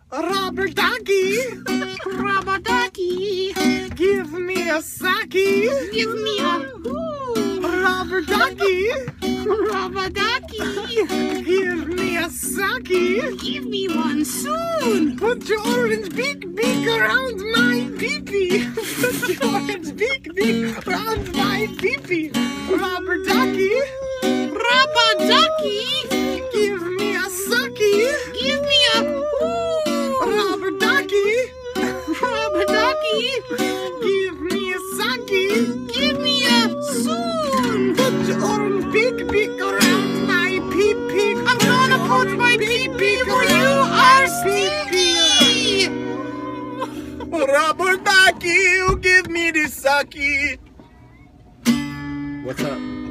Rubber ducky, Rubber ducky, give me a sucky. give me a Rubber ducky, rubber ducky. give me a sucky. Give me one soon. Put your orange beak around my pee-pee. Put your orange beak around my pee-pee. Rubber ducky, Rubber ducky, give me a sucky. give me a Rubber ducky, rubber ducky. give me a sucky. Give me a soon. Put your orange beak around my pee-pee. I'm gonna put my pee-pee where you are stinky. Rubber ducky, you give me the sucky. What's up?